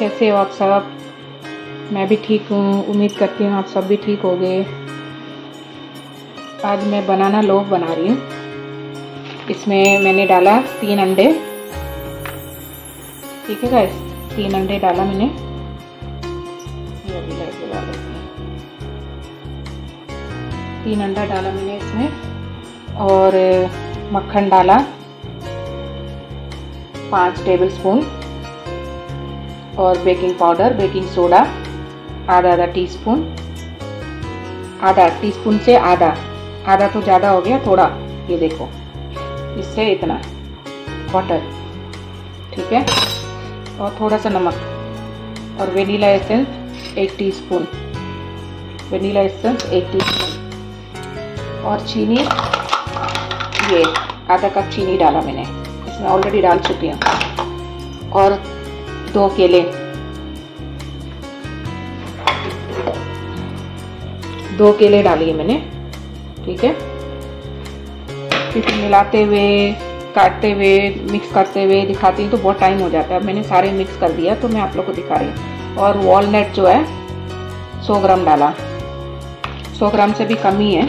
कैसे हो आप सब? मैं भी ठीक हूँ, उम्मीद करती हूँ आप सब भी ठीक होंगे। आज मैं बनाना लोफ बना रही हूँ। इसमें मैंने डाला 3 अंडे। ठीक है गाइस, 3 अंडे डाला मैंने। ये अभी लाइट जला लेते हैं। 3 अंडा डाला मैंने इसमें, और मक्खन डाला 5 टेबलस्पून, और बेकिंग पाउडर, बेकिंग सोडा आधा टीस्पून, आधा टीस्पून से आधा तो ज़्यादा हो गया थोड़ा, ये देखो, इससे इतना वाटर। ठीक है, और थोड़ा सा नमक, और vanilla essence 1 teaspoon, vanilla essence 1 teaspoon, और चीनी, ये आधा कप चीनी डाला मैंने, इसमें ऑलरेडी डाल चुकी हूँ, और 2 केले, 2 केले डालिए मैंने। ठीक है, फिर मिलाते हुए, काटते हुए, मिक्स करते हुए दिखाती हूँ तो बहुत टाइम हो जाता है। मैंने सारे मिक्स कर दिया तो मैं आप लोग को दिखा रही हूँ। और वॉलनट जो है 100 ग्राम डाला, 100 ग्राम से भी कम ही है,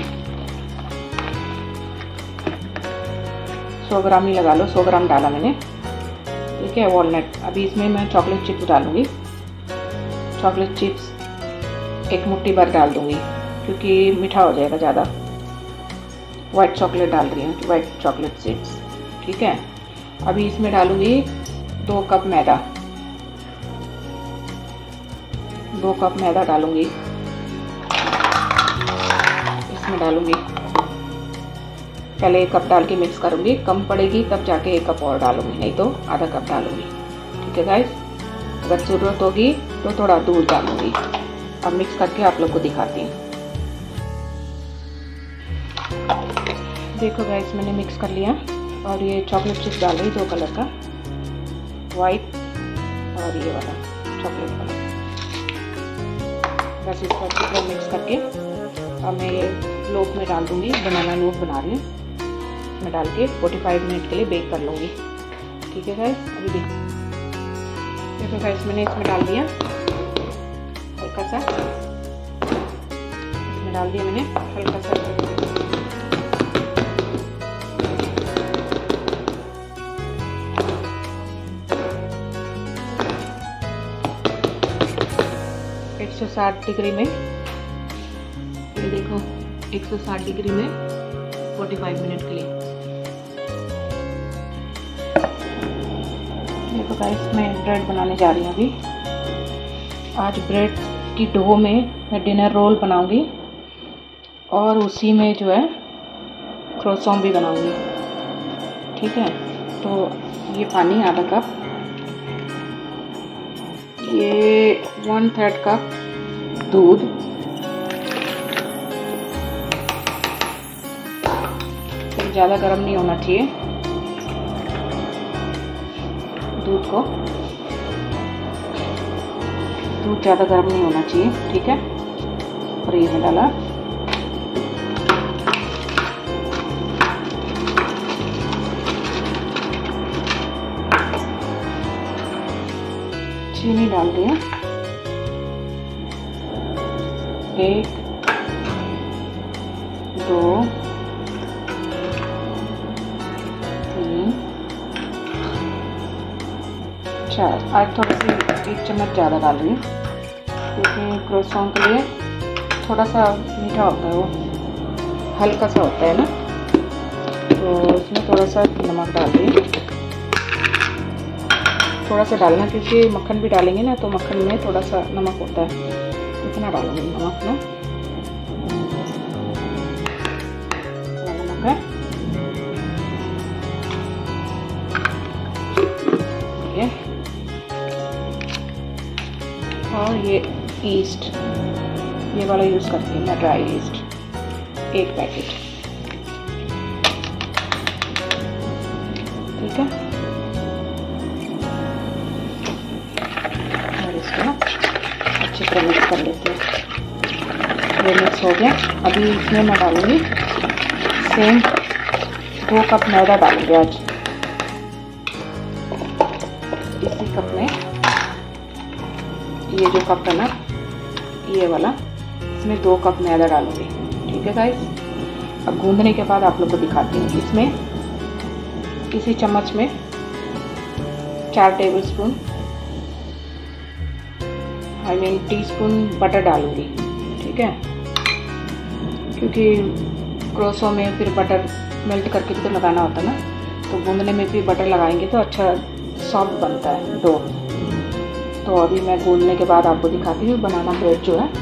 100 ग्राम ही लगा लो, 100 ग्राम डाला मैंने। ठीक है, वॉलनट। अभी इसमें मैं चॉकलेट चिप्स डालूंगी, चॉकलेट चिप्स 1 मुट्ठी भर डाल दूंगी क्योंकि मीठा हो जाएगा ज़्यादा। वाइट चॉकलेट डाल रही हूँ, वाइट चॉकलेट चिप्स। ठीक है, अभी इसमें डालूंगी 2 कप मैदा, 2 कप मैदा डालूंगी इसमें डालूंगी। पहले 1 कप डाल के मिक्स करूंगी, कम पड़ेगी तब जाके 1 कप और डालूंगी, नहीं तो आधा कप डालूंगी। ठीक है गाइस, अगर ज़रूरत होगी तो थोड़ा दूध डालूंगी। अब मिक्स करके आप लोग को दिखाती हूँ। देखो गाइस, मैंने मिक्स कर लिया, और ये चॉकलेट चिप्स डाल रही 2 कलर का, वाइट और ये वाला चॉकलेट वाला। बस इसको अच्छी तरह मिक्स करके अब मैं ये लोफ में डाल दूँगी। बनाना लोफ बना रही हूँ, इसमें डाल के 45 मिनट के लिए बेक कर लूँगी। ठीक है गाइस, अभी देखो गाइस, मैंने इसमें डाल दिया हल्का सा, इसमें डाल दिया मैंने हल्का सा, एक 160 डिग्री में, ये देखो 160 डिग्री में 45 मिनट के लिए। देखो गाइस, मैं ब्रेड बनाने जा रही हूँ अभी। आज ब्रेड की डो में मैं डिनर रोल बनाऊंगी, और उसी में जो है क्रोसॉन भी बनाऊंगी। ठीक है, तो ये पानी आधा कप, ये 1/3 कप दूध, तो ज़्यादा गर्म नहीं होना चाहिए दूध को, दूध ज़्यादा गर्म नहीं होना चाहिए। ठीक है, और ये डाला चीनी, डाल दिया 1 2 3 4। आज थोड़ी सी 1 चम्मच ज़्यादा डाल रही हूँ क्योंकि क्रोसॉन के लिए थोड़ा सा मीठा होता है, वो हल्का सा होता है ना, तो इसमें थोड़ा सा नमक डाल रही हूँ। थोड़ा सा डालना क्योंकि मक्खन भी डालेंगे ना, तो मक्खन में थोड़ा सा नमक होता है, इतना डालूंगी नमक ना, नमक है। ये और ये ईस्ट, ये वाला यूज़ करती हूँ मैं, ड्राई ईस्ट 1 पैकेट। ठीक है, अच्छे से मिक्स कर लेते हैं। ये मिक्स हो गया। अभी इसमें मैं डालूंगी सेम 2 कप मैदा डालूंगी आज। इसी कप में ये जो कप है ना, ये वाला, इसमें 2 कप मैदा डालूंगी। ठीक है गाइस। अब गूंदने के बाद आप लोग को दिखाती हूँ। इसमें इसी चम्मच में 4 टेबलस्पून टीस्पून बटर डालूंगी। ठीक है, क्योंकि क्रोसो में फिर बटर मेल्ट करके भी तो लगाना होता है ना, तो गूंदने में भी बटर लगाएंगे तो अच्छा सॉफ्ट बनता है डो। तो अभी मैं गूंदने के बाद आपको दिखाती हूँ। बनाना ब्रेड जो है,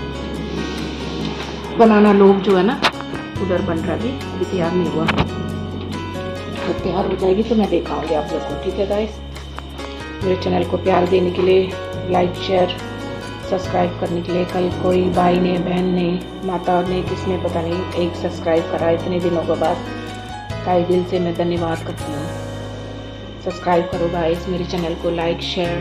बनाना लोफ जो है ना, उधर बन रहा है, अभी तैयार नहीं हुआ। तो तैयार हो जाएगी तो मैं दिखाऊंगी आप लोग को। ठीक है गाइस, मेरे चैनल को प्यार देने के लिए, लाइक शेयर सब्सक्राइब करने के लिए। कल कोई भाई ने, बहन ने, माता ने, किसने पता नहीं एक सब्सक्राइब करा इतने दिनों के बाद। ताई दिल से मैं धन्यवाद करती हूँ। सब्सक्राइब करो गाइस मेरे चैनल को, लाइक शेयर,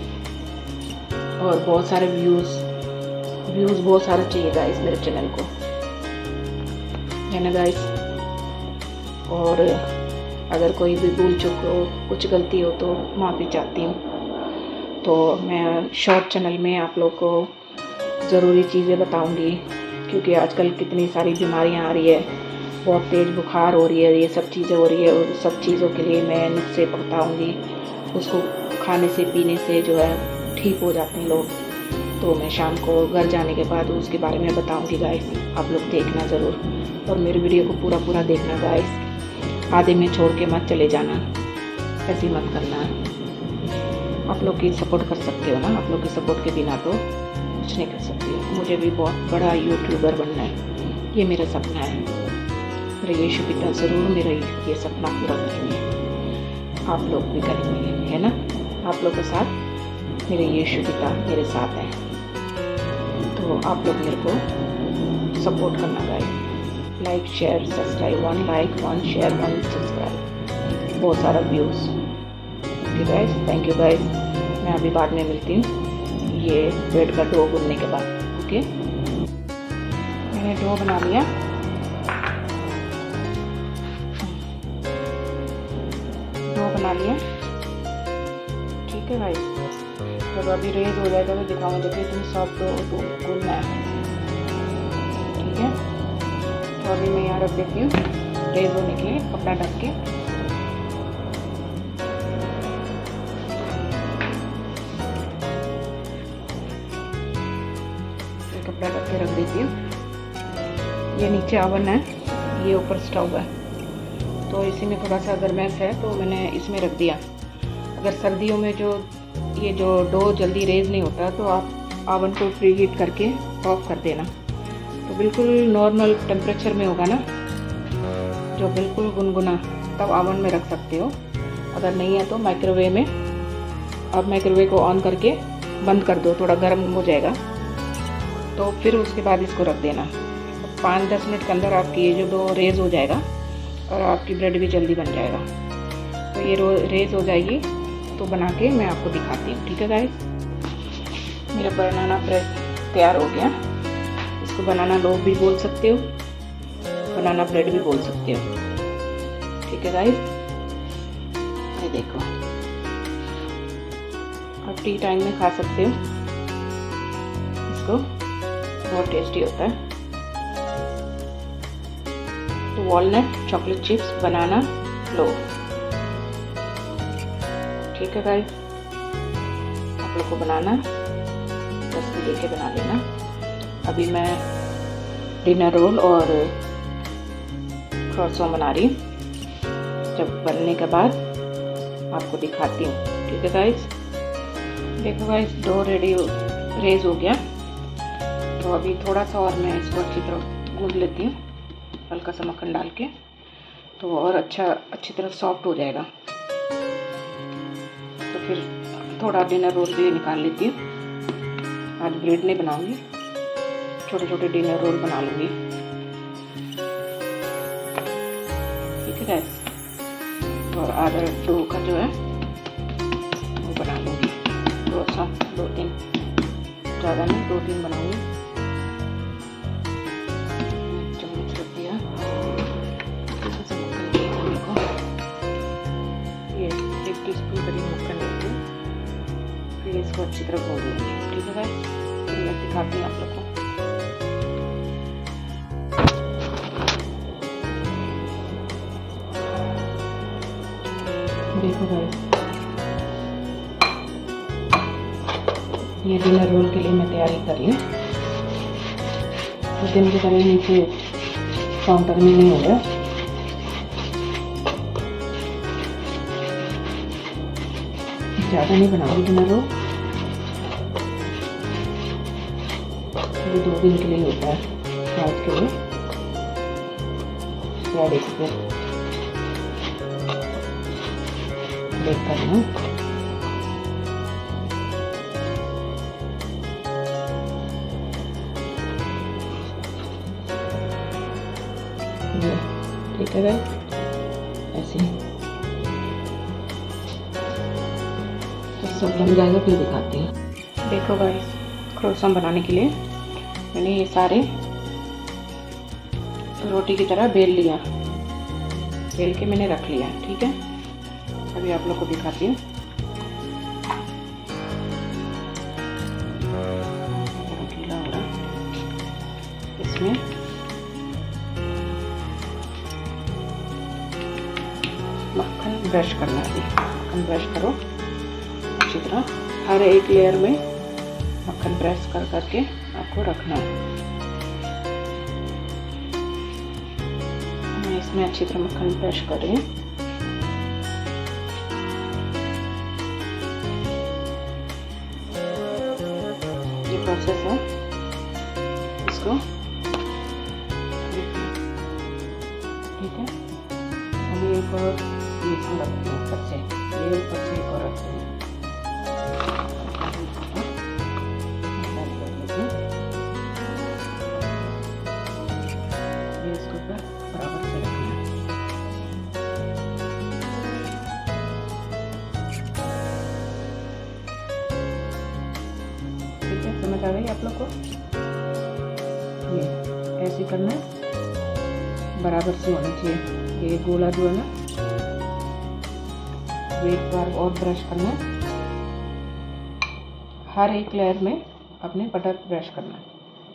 और बहुत सारे व्यूज़ बहुत सारे चाहिए गाइस मेरे चैनल को, है ना गाइस। और अगर कोई भी भूल चूक हो, कुछ गलती हो तो माफ़ी चाहती हूँ। तो मैं शॉर्ट चैनल में आप लोग को ज़रूरी चीज़ें बताऊंगी, क्योंकि आजकल कितनी सारी बीमारियां आ रही है, बहुत तेज़ बुखार हो रही है, ये सब चीज़ें हो रही है, और सब चीज़ों के लिए मैं नुस्खे बताऊंगी। उसको खाने से पीने से जो है ठीक हो जाते हैं लोग। तो मैं शाम को घर जाने के बाद उसके बारे में बताऊंगी गाइस, आप लोग देखना ज़रूर, और मेरे वीडियो को पूरा देखना गाइस। आधे में छोड़ के मत चले जाना, ऐसे मत करना। आप लोग की सपोर्ट कर सकते हो ना, आप लोग के सपोर्ट के बिना तो कुछ नहीं कर सकते। मुझे भी बहुत बड़ा यूट्यूबर बनना है, ये मेरा सपना है। मेरे यीशु पिता ज़रूर मेरा ये सपना पूरा करेंगे, आप लोग भी करेंगे, है ना। आप लोग के साथ मेरे यीशु पिता मेरे साथ हैं, तो आप लोग मेरे को सपोर्ट करना guys. Like share subscribe, 1 like 1 share 1 subscribe, बहुत सारा views. Okay guys, thank you guys. मैं अभी बाद में मिलती हूँ ये ब्रेड का डो गूंदने के बाद। ओके, मैंने डो बना लिया। ठीक है गाइस, जब अभी रेज हो जाएगा तो दिखाऊंगा। देखिए इतनी सॉफ्ट डो गूंदना है। ठीक है, तो अभी मैं यहाँ रख देती हूँ रेज होने के लिए, कपड़ा ढक के। कपड़ा ढक के रख देती हूँ। ये नीचे ओवन है, ये ऊपर स्टोव है, तो इसी में थोड़ा सा गर्मैश है तो मैंने इसमें रख दिया। अगर सर्दियों में ये जो डो जल्दी रेज नहीं होता तो आप ओवन को प्री हीट करके ऑफ कर देना, तो बिल्कुल नॉर्मल टेम्परेचर में होगा ना, जो बिल्कुल गुनगुना, तब ओवन में रख सकते हो। अगर नहीं है तो माइक्रोवेव में, अब माइक्रोवेव को ऑन करके बंद कर दो, थोड़ा गर्म हो जाएगा तो फिर उसके बाद इसको रख देना। 5-10 मिनट के अंदर आपकी ये जो डो रेज हो जाएगा और आपकी ब्रेड भी जल्दी बन जाएगा। तो ये रेज हो जाएगी तो बना के मैं आपको दिखाती हूँ। ठीक है गाइस, मेरा बनाना ब्रेड तैयार हो गया। इसको बनाना लोफ भी बोल सकते हो, बनाना ब्रेड भी बोल सकते हो। ठीक है गाइस, ये देखो, आप टी टाइम में खा सकते हो इसको, बहुत टेस्टी होता है। तो walnut, chocolate chips, banana loaf. ठीक है गाइस, आप लोग को बनाना रेसिपी देख के बना लेना। अभी मैं डिनर रोल और क्रॉसॉन बना रही हूँ, जब बनने के बाद आपको दिखाती हूँ। ठीक है गाइस, देखो गाइस डो रेडी रेज हो गया। तो अभी थोड़ा सा और मैं इसको अच्छी तरह गूंद लेती हूँ, हल्का सा मक्खन डाल के, तो और अच्छी तरह सॉफ्ट हो जाएगा। तो फिर थोड़ा डिनर रोल भी निकाल लेती हूँ। आज ब्रेड नहीं बनाऊंगी, छोटे छोटे डिनर रोल बना लूँगी। ठीक है गाइस, और आधा डो का जो है वो बना लूँगी। क्रॉसॉन 2-3, ज़्यादा नहीं, 2-3 बनाऊँगी। चम्मच रख दिया, ये 1 टीस्पून करीब मक्खन लेती हूँ, फिर इसको अच्छी तरह भून लूँगी। ठीक है गाइस, दिखाती हूँ आप लोग को। देखो गाइस, ये डिनर रोल के लिए मैं तैयारी कर ली। उस दिन की तरह नीचे काउंटर में नहीं हो गया। ज़्यादा नहीं बनाऊंगी डिनर रोल, ये 2 दिन के लिए होता है, आज के लिए। फ्राइडे को फिर बेक करना है। ठीक है गाइस, ऐसे ही तो सब बन जाएगा, फिर दिखाते हैं। देखो गाइस, क्रोसान बनाने के लिए मैंने ये सारे रोटी की तरह बेल लिया, बेल के मैंने रख लिया। ठीक है, अभी आप लोग को दिखाती हूँ। गीला हो रहा, इसमें मक्खन ब्रश करना है। मक्खन ब्रश करो अच्छी तरह, हर एक लेयर में मक्खन ब्रश कर करके आपको रखना है। मैं इसमें अच्छी तरह मक्खन ब्रश कर रही हूँ। ये प्रोसेस है, इसको ठीक है। हम एक और इसको रखते हैं ऊपर से, ये ऊपर से एक और रखते हैं। ये इसके ऊपर बराबर से रखना है। ठीक है, समझ आ गई आप लोग को? ये ऐसे करना है, बराबर से होना चाहिए। ये गोला जो है ना, एक बार और ब्रश करना है, हर एक लेयर में अपने बटर ब्रश करना है।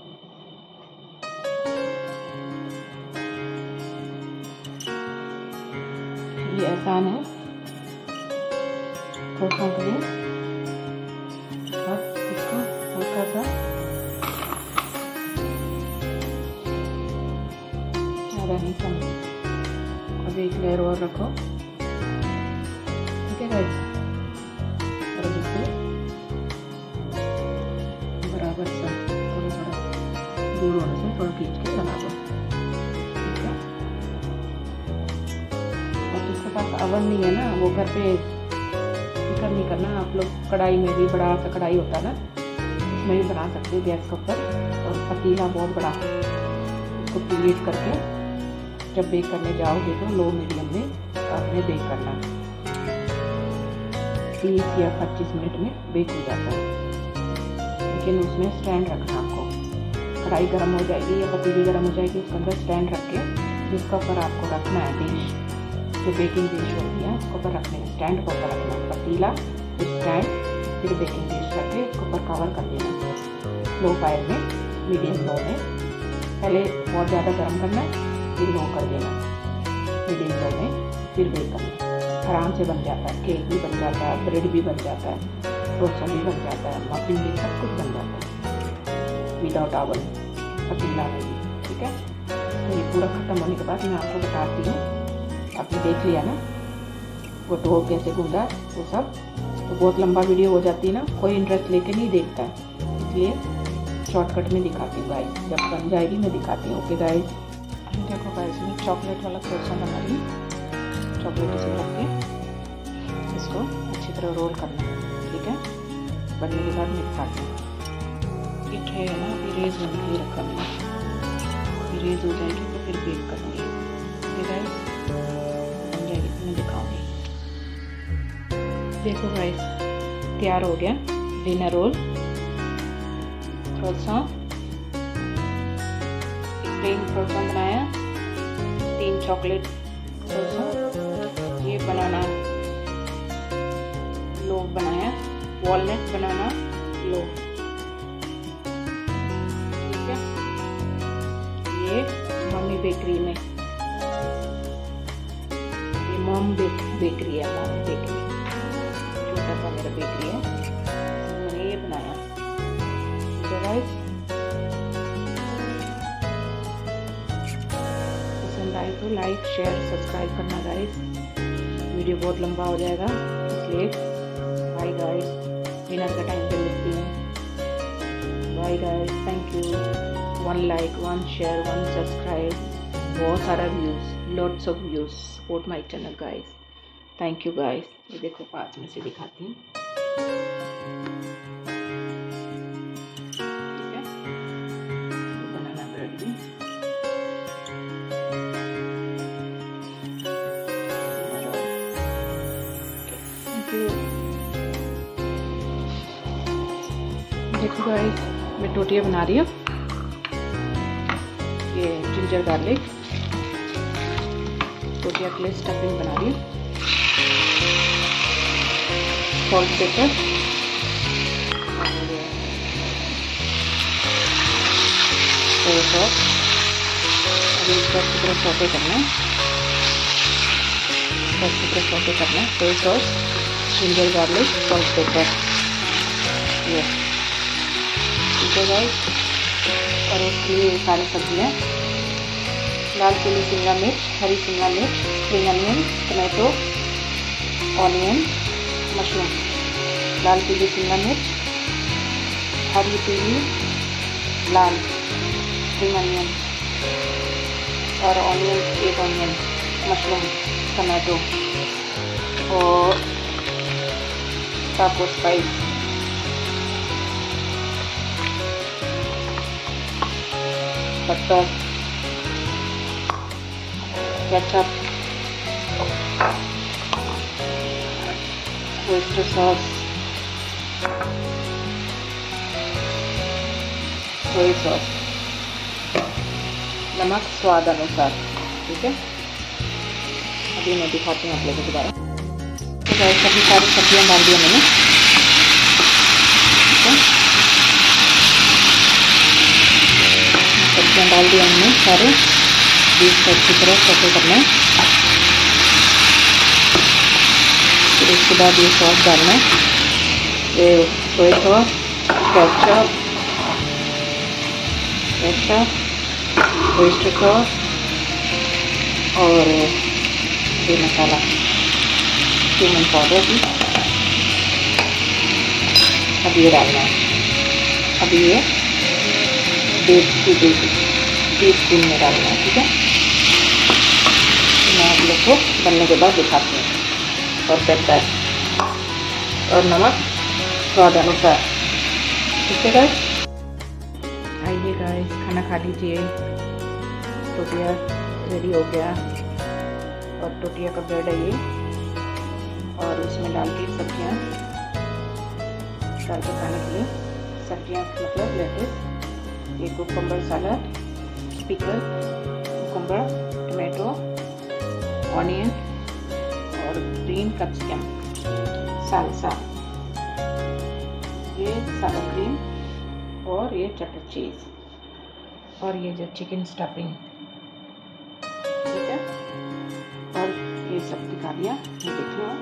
ये आसान है क्रोसान के लिए। अब इसको हल्का सा ज़्यादा नहीं कम, अब एक लेयर और रखो। ठीक है गाइस, और बिल्कुल बराबर से थोड़ा थोड़ा दूर होने से थोड़ा खींच के लगा दो। ठीक है, और जिसके पास अवन नहीं है ना, वो घर पे फिक्र नहीं करना, आप लोग कढ़ाई में भी, बड़ा सा कढ़ाई होता है ना, उसमें भी बना सकते हैं गैस के ऊपर। और पतीला बहुत बड़ा, उसको प्रीहीट करके जब बेक करने जाओगे तो लो मीडियम में आपने बेक करना है। 30 या 25 मिनट में बेक हो जाता है, लेकिन उसमें स्टैंड रखना आपको। कढ़ाई गर्म हो जाएगी या पतीली गर्म हो जाएगी, उसके अंदर स्टैंड रख के जिसका ऊपर आपको रखना है डिश, जो बेकिंग डिश होती है उसके ऊपर रखने, स्टैंड के ऊपर रखना है। पतीला, फिर स्टैंड, फिर बेकिंग डिश रख के उसके ऊपर कवर कर देना। लो फायर में, मीडियम लो में, पहले बहुत ज़्यादा गर्म करना है, फिर लो कर देना, मीडियम लो में, फिर बेक करना। आराम से बन जाता है, केक भी बन जाता है, ब्रेड भी बन जाता है, डोसा भी बन जाता है, मफिन भी, सब कुछ बन जाता है विदाउट ओवन, पतीला में भी। ठीक है, तो ये पूरा ख़त्म होने के बाद मैं आपको बताती हूँ। आपने देख लिया ना वो डो कैसे गूंदा, वो सब तो बहुत लंबा वीडियो हो जाती है ना, कोई इंटरेस्ट लेके नहीं देखता है, इसलिए शॉर्टकट में दिखाती हूँ गाइस। जब बन जाएगी मैं दिखाती हूँ। ओके गाइस, देखो गाइस, मैं चॉकलेट वाला क्रोसान बना रही हूँ। चॉकलेट इसमें रख के इसको अच्छी तरह रोल करना है। ठीक है, बनने के बाद मैं दिखाती हूँ। ये ट्रे है ना, इरेज होने के लिए रखा मैंने, इरेज हो जाएगी तो फिर बेक करूँगी। ओके गाइस, बन जाएगी तो मैं दिखाऊँगी। देखो गाइस, तैयार हो गया dinner roll croissant. Plain croissant बनाया, 3 चॉकलेट क्रोसान, ये बनाना लोफ बनाया, वॉलनट बनाना लोफ। ये मम्मी बेकरी में, ये मॉम बेकरी है, मॉम बेकरी छोटा सा मेरा बेकरी है, मैंने ये बनाया। तो गाइस पसंद आए तो लाइक शेयर सब्सक्राइब करना गाइस, वीडियो बहुत लंबा हो जाएगा इसलिए। बाय गाइस, डिनर का टाइम पे मिलती हूँ। Bye guys, thank you. 1 like, 1 share, 1 subscribe, बहुत सारा views, lots of views, support my channel guys. Thank you guys. ये देखो पास में से दिखाती हूँ, ठीक है, बनाना ब्रेड भी थैंक यू। देखो गाइस, मैं टोटियाँ बना रही हूँ, ये जिंजर गार्लिक टोटिया के लिए स्टफिंग बना रही हूँ। सॉल्ट पेपर सोया सॉस, अभी इसको अच्छी तरह सौटे करना है, अच्छी तरह सौटे करना है। Soya sauce, ginger garlic, salt pepper, ये ठीक है गाइस। और उसके लिए सारी सब्जियाँ, लाल चिली शिमला मिर्च, हरी शिमला मिर्च, spring onion, tomato, onion, mushroom. लाल पीली शिमला मिर्च, हरी पीली लाल स्प्रिंग अनियन और ऑनियन, 1 ऑनियन, मशरूम, टमाटो और taco spice, butter, ketchup, oyster sauce, soya sauce, नमक स्वाद अनुसार, ठीक है। अभी मैं दिखाती हूँ आप लोगों को दोबारा। तो गाइस सभी सारी सब्जियाँ डाल दी मैंने, ठीक है, सब्जियाँ डाल दिया हमने सारे, बीज को अच्छी तरह सौटे करना है। फिर उसके बाद ये सॉस डालना है, ये soya sauce, ketchup, oyster sauce और ये मसाला क्यूमिन पाउडर भी अब ये डालना है। अब ये 1.5 टीस्पून में डालना है, ठीक है। मैं आप लोग को बनने के बाद दिखाती हूँ। और पेपर और नमक स्वाद अनुसार, ठीक है गाइस। आइए गाइस, खाना खा लीजिए। टोटिया रेडी हो गया और टोटिया का ब्रेड है ये, और उसमें डाल के सब्जियाँ डाल के खाने के लिए, सब्जियाँ मतलब लेट्स, ये cucumber salad, pickle, cucumber, tomato, onion और ग्रीन कैप्सिकम, सालसा, ये सारा क्रीम और ये चटर चीज़ और ये जो चिकन स्टफिंग, ठीक है। और ये सब दिखा दिया, ये देख लो।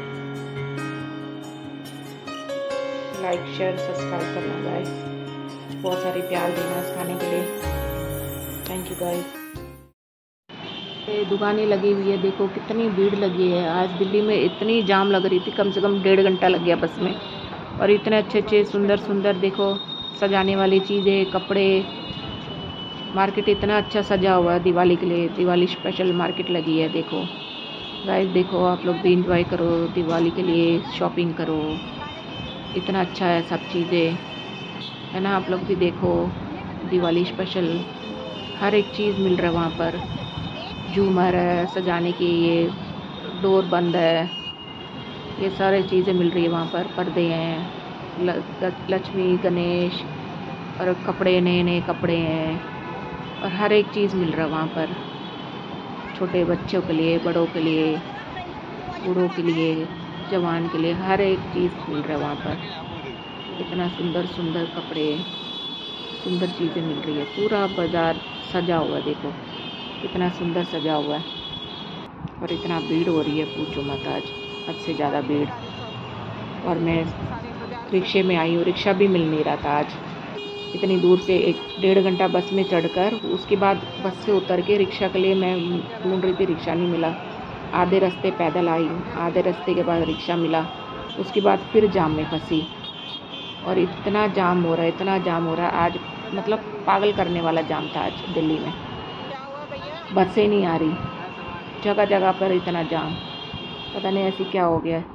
लाइक शेयर सब्सक्राइब करना गाइस, बहुत सारे प्यार देना इस खाने के लिए। Thank you guys. ये दुकानें लगी हुई है, देखो कितनी भीड़ लगी है। आज दिल्ली में इतनी जाम लग रही थी, कम से कम 1.5 घंटा लग गया बस में। और इतने अच्छे अच्छे सुंदर सुंदर देखो सजाने वाली चीज़ें, कपड़े, मार्केट इतना अच्छा सजा हुआ है दिवाली के लिए। दिवाली स्पेशल मार्केट लगी है, देखो गाइस, देखो आप लोग भी इंजॉय करो, दिवाली के लिए शॉपिंग करो, इतना अच्छा है सब चीज़ें, है ना। आप लोग भी देखो, दिवाली स्पेशल हर एक चीज़ मिल रहा है वहाँ पर। झूमर है सजाने की, ये डोर बंद है, ये सारी चीज़ें मिल रही है वहाँ पर। पर्दे हैं, लक्ष्मी गणेश और कपड़े, नए नए कपड़े हैं और हर एक चीज़ मिल रहा है वहाँ पर। छोटे बच्चों के लिए, बड़ों के लिए, बूढ़ों के लिए, जवान के लिए, हर एक चीज़ मिल रहा है वहाँ पर। इतना सुंदर सुंदर कपड़े, सुंदर चीज़ें मिल रही है। पूरा बाज़ार सजा हुआ है, देखो कितना सुंदर सजा हुआ है। और इतना भीड़ हो रही है, पूछो मत, आज हद से ज़्यादा भीड़। और मैं रिक्शे में आई हूँ, रिक्शा भी मिल नहीं रहा था आज। इतनी दूर से 1-1.5 घंटा बस में चढ़कर उसके बाद बस से उतर के रिक्शा के लिए मैं ढूंढ रही थी, रिक्शा नहीं मिला। आधे रास्ते पैदल आई, आधे रास्ते के बाद रिक्शा मिला, उसके बाद फिर जाम में फंसी। और इतना जाम हो रहा है, इतना जाम हो रहा है आज, मतलब पागल करने वाला जाम था आज दिल्ली में। बसें नहीं आ रही, जगह जगह पर इतना जाम, पता नहीं ऐसी क्या हो गया है।